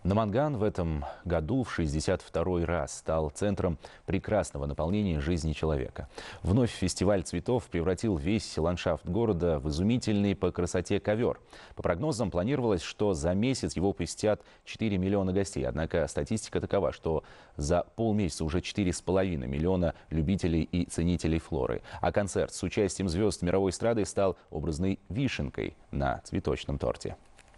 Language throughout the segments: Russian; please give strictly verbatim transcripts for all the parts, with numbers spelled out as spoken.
Наманган в этом году в шестьдесят второй раз стал центром прекрасного наполнения жизни человека. Вновь фестиваль цветов превратил весь ландшафт города в изумительный по красоте ковер. По прогнозам планировалось, что за месяц его посетят четыре миллиона гостей. Однако статистика такова, что за полмесяца уже четыре с половиной миллиона любителей и ценителей флоры. А концерт с участием звезд мировой эстрады стал образной вишенкой на цветочном торте.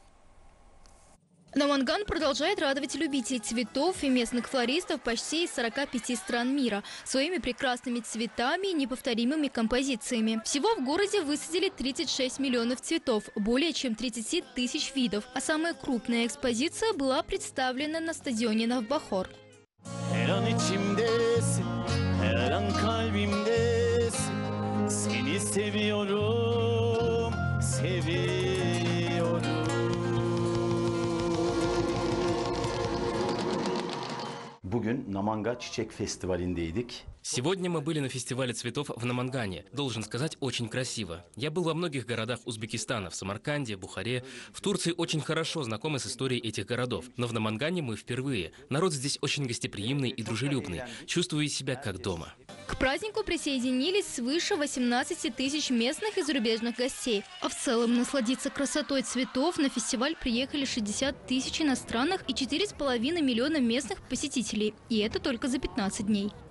Наманган продолжает радовать любителей цветов и местных флористов почти из сорока пяти стран мира своими прекрасными цветами и неповторимыми композициями. Всего в городе высадили тридцать шесть миллионов цветов, более чем тридцать тысяч видов. А самая крупная экспозиция была представлена на стадионе Навбахор. Bugün Namanga Çiçek Festivali'ndeydik. Сегодня мы были на фестивале цветов в Намангане. Должен сказать, очень красиво. Я был во многих городах Узбекистана, в Самарканде, Бухаре. В Турции очень хорошо знакомы с историей этих городов. Но в Намангане мы впервые. Народ здесь очень гостеприимный и дружелюбный. Чувствую себя как дома. К празднику присоединились свыше восемнадцати тысяч местных и зарубежных гостей. А в целом насладиться красотой цветов на фестиваль приехали шестьдесят тысяч иностранных и четыре с половиной миллиона местных посетителей. И это только за пятнадцать дней.